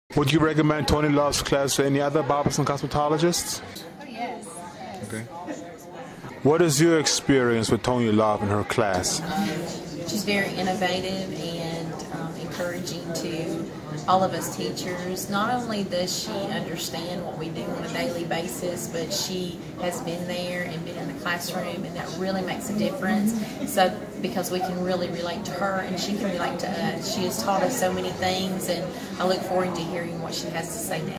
Would you recommend Tony Love's class to any other barbers and cosmetologists? Oh, yes. Okay. What is your experience with Tony Love and her class? She's very innovative and encouraging to all of us teachers. Not only does she understand what we do on a daily basis, but she has been there and been in the classroom, and that really makes a difference. So because we can really relate to her and she can relate to us. She has taught us so many things, and I look forward to hearing what she has to say next.